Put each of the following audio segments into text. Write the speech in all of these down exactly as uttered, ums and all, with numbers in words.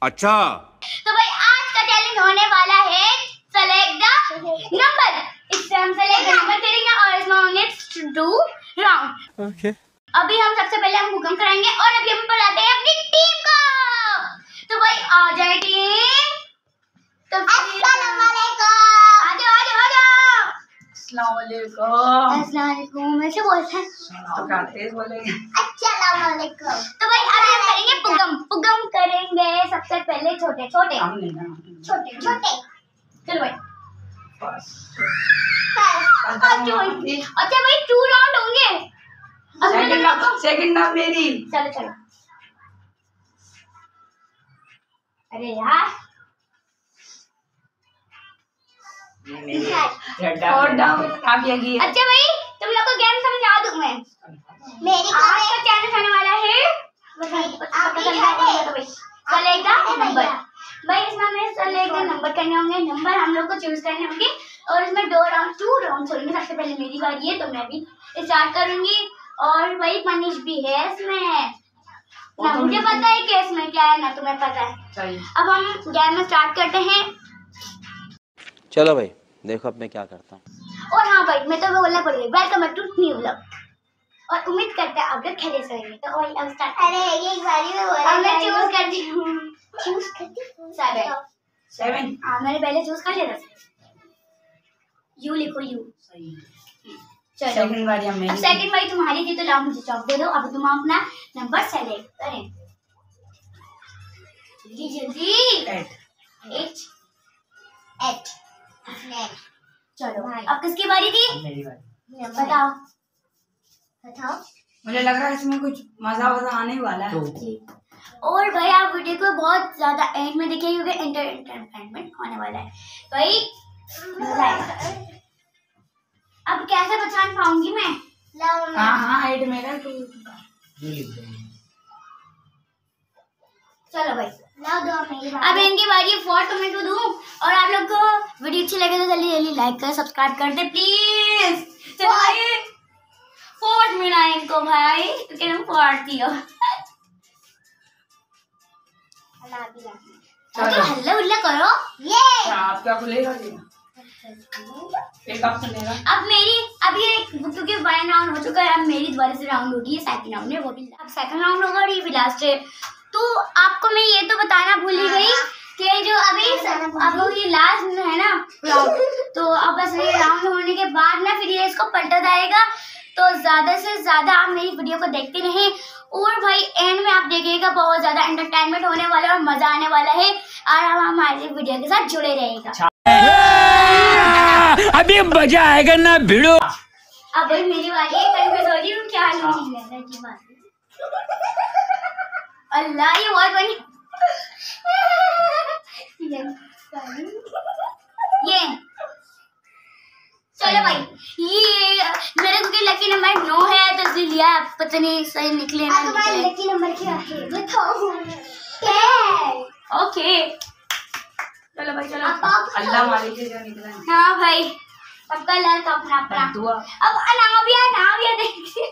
अच्छा तो भाई आज का चैलेंज होने वाला है सेलेक्ट द नंबर। इससे हम सेलेक्ट द नंबर करेंगे और इसमें होंगे टू राउंड। ओके अभी हम सबसे पहले हम भूकंप कराएंगे और अभी हम बुलाते हैं अपनी टीम को। तो भाई आ जाए टीम। तो अस्सलाम वालेकुम। आ जाओ आ जाओ आ जाओ। अस्सलाम वालेकुम। अस्सलाम वालेकुम। ऐसे बोलते हैं तो क्या तेज बोलेंगे। अस्सलाम वालेकुम। तो भाई अभी हम करेंगे पुगम पुगम करेंगे सबसे पहले छोटे छोटे छोटे छोटे। चलो भाई अच्छा भाई अच्छा भाई टू राउंड होंगे। सेकंड नाम सेकंड नाम मेरी। चलो चलो। अरे यार और डाउन आप ये अच्छा भाई तुम लोग को गेम समझा दूं मैं। मेरी आज का चैलेंज होने वाला है चलेगा नंबर। भाई इसमें हमें चलेगा नंबर करने होंगे। नंबर हम लोग को चूज करने होंगे और इसमें दो राउंड टू राउंड होंगे। सबसे पहले मेरी बारी है तो मैं भी स्टार्ट करूंगी और भाई मनीष भी है इसमें। ना मुझे पता है कि इसमें क्या है ना तुम्हें पता है। अब हम गेम में स्टार्ट करते हैं। चलो भाई देखो अब मैं क्या करता हूँ। और हाँ भाई मैं तो बोलना पड़ गई वेलकम टू न्यू व्लॉग और उम्मीद करते हैं आप लोग खेले सकेंगे। तो भाई अब स्टार्ट। अरे एक बारी में बोला। अब मैं चूज करती हूँ। चूज करती हूँ सेवन सेवन। हाँ मैंने पहले चूज कर लिया था। यू लिखो यू। सही। चलो सेकंड बारी हम मेरी। सेकंड बारी तुम्हारी थी तो लाओ मुझे चॉक दे दो। अब तुम अपना नंबर सेलेक्ट करें जल्दी जल्दी। एट एट एट चलो अब किसकी बारी थी। मेरी बारी। बताओ बताओ। मुझे लग रहा है इसमें कुछ मजा वजा आने वाला है। और भाई आप वीडियो को बहुत ज्यादा एंड में देखिए क्योंकि एंटरटेनमेंट होने वाला है भाई। अब कैसे पहचान पाऊंगी मैं। हाँ हाँ एट मेरा टू। चलो भाई अब इनकी बारी फोर तो मैं तो दूं। और आप लोग को वीडियो अच्छी लगे तो जल्दी जल्दी लाइक कर सब्सक्राइब कर दे प्लीज। चलो भाई फोर्थ मिला इनको भाई क्योंकि हम फोर्थ ही हो। हल्ला उल्ला करो ये। आप क्या खुलेगा एक ऑप्शन लेगा। अब मेरी अभी एक क्योंकि वन राउंड हो चुका है अब मेरी दोबारा से राउंड होगी। सेकंड राउंड है वो भी अब सेकंड राउंड होगा और ये भी लास्ट है। तो आपको मैं ये तो बताना भूल ही गई कि जो अभी अब ये लास्ट है ना राउंड तो अब बस ये राउंड होने के बाद ना फिर ये इसको पलटा जाएगा। तो ज्यादा से ज्यादा आप मेरी वीडियो को देखते रहें और भाई एंड में आप देखिएगा बहुत ज्यादा एंटरटेनमेंट होने वाला है और मजा आने वाला है और आप हमारे वीडियो के साथ जुड़े रहेगा। अभी मजा आएगा ना भिड़ो। अब भाई मेरी बारी है कंफ्यूज हो रही हूँ क्या लूंगी। अल्लाह ये बहुत बनी ये। चलो भाई ये मेरे क्योंकि लकी नंबर नौ है तो इसलिए लिया पता नहीं सही निकले ना निकले। लकी नंबर क्या है बताओ। ओके चलो भाई चलो अल्लाह मालिक से जो निकला। हाँ भाई सबका लक अपना अपना। दुआ अब अनाविया नाविया देखिए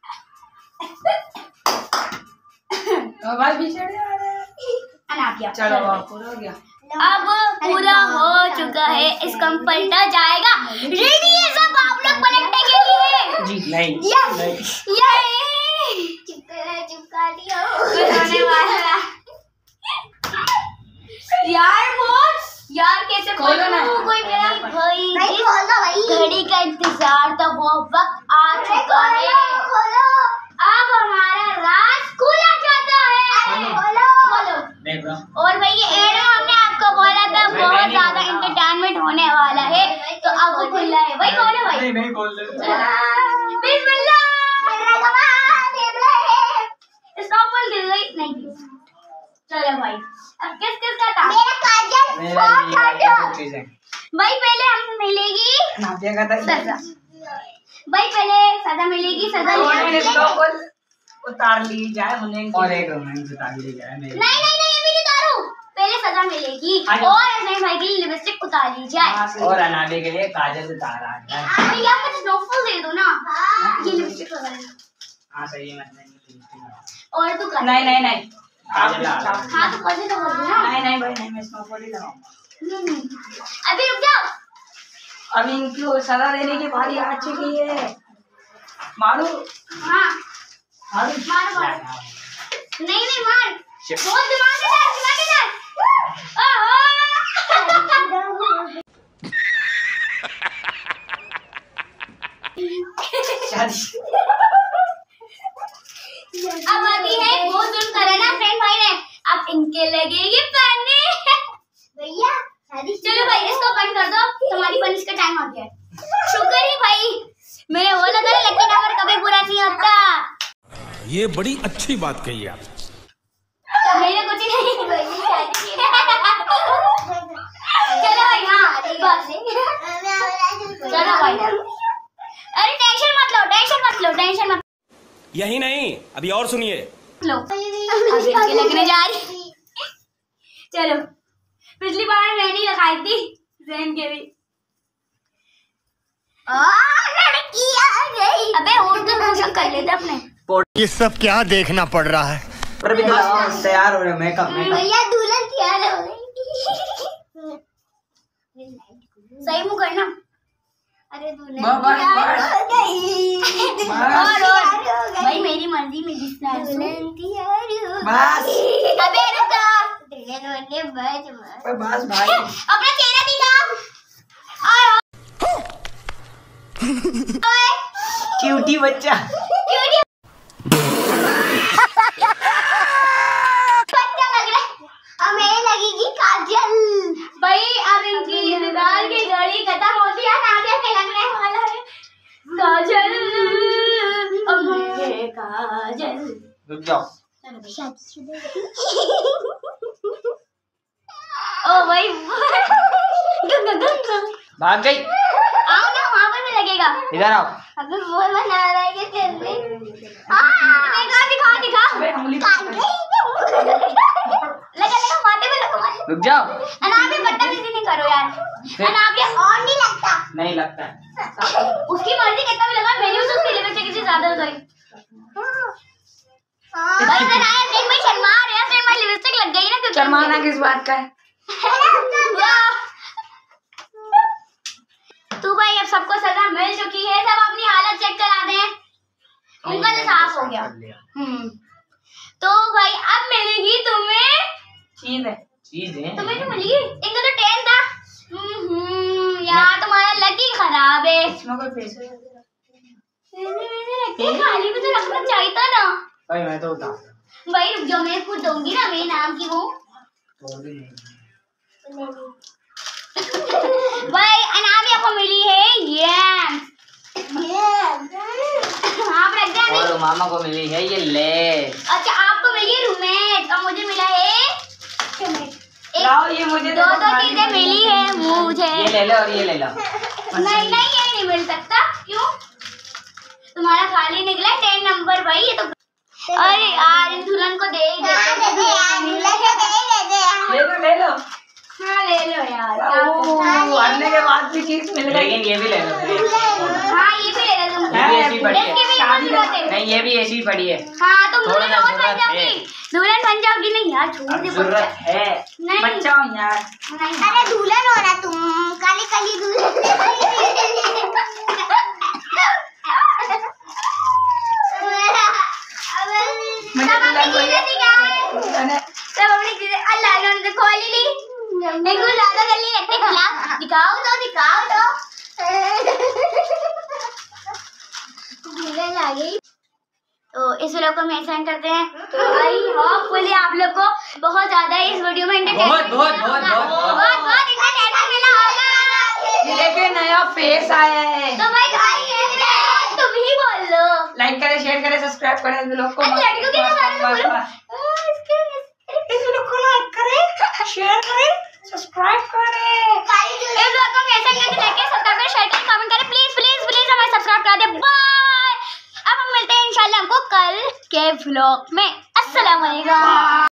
भाई पीछे अनाविया। चलो पूरा हो गया। अब पूरा हो चुका है इसका पलटा जाएगा। रेडी है सब आप लोग पलटने के लिए। जी नहीं यस ये चिपका चिपका दिया होने वाला यार वो यार कैसे खोलो ना कोई मेरा भाई जिस घड़ी का इंतजार था वो वक्त आ चुका है। अब हमारा राज खुला जाता है। खोलो खोलो। और भाई ये एड में हमने आपको बोला था बहुत ज्यादा एंटरटेनमेंट होने वाला है तो अब वो खुला है भाई। खोलो भाई नहीं खोल दे बिस्मिल्लाह इसका फल गिर गई नहीं। चलो भाई अब किस किस का था। मेरा काजल भाई पहले हम मिलेगी नादिया का था सजा। भाई पहले सजा मिलेगी सजा उतार ली जाए और एक रोमांस उतार ली जाए। नहीं नहीं नहीं अभी नहीं उतारो पहले सजा मिलेगी और ऐसे भाई की लिपस्टिक उतार ली जाए और अनाबे के लिए काजल उतारा है। भैया मुझे स्नोफॉल दे दो ना ये लिपस्टिक लगा। हाँ सही है मतलब और तू कर नहीं नहीं नहीं हाँ तो पॉजिटिव तो बोल ना। नहीं नहीं भाई नहीं, मैं स्नोफॉल ही लगाऊंगा। अभी रुक जाओ। अब इनको सजा देने की बारी आ चुकी है। मारू हाँ मारू मारो मारो। नहीं नहीं मार। बहुत दिमाग है यार, दिमाग है यार। ओहो। शादी अब आती है वो जुल्म करे ना फ्रेंड भाई ने, अब इनके लगेगी पानी। भैया चलो भाई इसको बंद कर दो, तुम्हारी पनिश का टाइम आ गया है। शुक्र है भाई मैंने बोला था लकी नंबर कभी पूरा नहीं होता। ये बड़ी अच्छी बात कही आप। मेरे कुछ नहीं। चलो भाई हाँ बस चलो भाई। अरे टेंशन मत लो, टेंशन मत लो, टेंशन मत यही नहीं, अभी और सुनिए। लो। अभी इसके लगने जा रही। चलो पिछली बार मैंने लगाई थी जैन के भी। लड़की आ गई। अबे और तो मोशन कर लेते अपने। ये सब क्या देखना पड़ रहा है। पर भी तैयार हो रहे मेकअप मेकअप। भैया दुल्हन तैयार हो गई। सही मुंह करना। अरे दुल्हन तैयार हो गई। और और भाई मेरी मर्जी में जितना दुल्हन तैयार हो बस अबे रुक जा। दुल्हन होने बस बस भाई अपना चेहरा दिखा। और क्यूटी बच्चा क्यूटी बच्चा लग रहा है। अब मेरे लगेगी काजल। भाई अब इनकी रिश्तेदार की गाड़ी खत्म होती है ना, आगे के लगने वाला है काजल। अब मेरे काजल। रुक जाओ। ओ भाई भाग गई। आओ ना वहाँ पर भी लगेगा। इधर आओ। अबे बोल बना रहा है कि जल्दी। हाँ दिखा दिखा दिखा। लगा लगा माथे पे लगा माथे। रुक जाओ। अनाब ये बदतमीजी नहीं करो यार। अनाब ये और नहीं लगता। नहीं लगता। उसकी मर्जी कितना भी लगा, मेरी उसकी लिपस्टिक किसी ज्यादा हो गई। भाई बनाया सेम भाई शर्मा रहे हैं, सेम भाई लिपस्टिक लग गई ना क्योंकि शर्माना किस बात का है? तू भाई अब सबको सजा मिल चुकी है, सब अपनी हालत चेक करा दें। उनका तो साफ हो गया। हम्म तो भाई अब मिलेगी तुम्हें चीज है चीज है तुम्हें तो मिलेगी। इनका तो टेन था। हम्म यार तुम्हारा लकी खराब है। इसमें कोई पैसे खाली भी तो रखना चाहिए था ना भाई। मैं तो उतार भाई रुक जाओ, मैं खुद दूंगी ना, मेरे नाम की वो। तो भी नहीं। भाई अनामिया को मिली है ये आप रख दे। और मामा को मिली है ये ले। अच्छा आपको मिली है रूमेट और मुझे मिला है लाओ ये मुझे दो दो चीजें मिली है मुझे। ये ले लो और ये ले लो। नहीं नहीं ये नहीं मिल सकता। क्यों? तुम्हारा खाली निकला है टेन नंबर भाई। ये तो अरे यार इन दुल्हन को दे ही देते। ले लो ले लो। हाँ ले लो यार। हरने के बाद भी चीज मिल गई। लेकिन ये भी ले लो। हाँ ये भी ले लो तुम। ये भी ऐसी पड़ी है। इसकी भी इतनी जरूरत है। नहीं ये भी ऐसी पड़ी है। हाँ तुम थोड़ा दुल्हन सा और बन जरूरत है। जाओगी। दुल्हन बन जाओगी नहीं यार, छोड़ दे जरूरत है। नहीं। बच्चा हूँ यार। नहीं अरे दुल्हन हो ना तुम, काली काली दुल्हन। मुझे सब दुल्हन अपनी को चीजें दिखाओ। सब अपनी चीजें अल्लाह ने खोल ली। एक को ज्यादा जल्दी लगते खिला। दिखाओ तो दिखाओ तो। दुल्हन आ गई। तो इस वीडियो को हम सेंड करते हैं। तो आई होपफुली आप लोग को बहुत ज्यादा इस वीडियो में बहुत एंटरटेनमेंट बहुत बहुत बहुत बहुत बहुत एंटरटेनमेंट मिला होगा। ये देखिए नया फेस आया है। तो भाई भाई तुम ही बोल लो। लाइक करें शेयर करें सब्सक्राइब करें इस लोग को। अरे लड़कियों के बारे में बोलो। इस लोग को लाइक करें शेयर करें सब्सक्राइब करें। इस वीडियो को कैसा लगा लाइक करें सब्सक्राइब करें शेयर करें कमेंट करें प्लीज प्लीज प्लीज हमें सब्सक्राइब कर दे। बाय। अब हम मिलते हैं इंशाल्लाह हमको कल के व्लॉग में। अस्सलाम वालेकुम।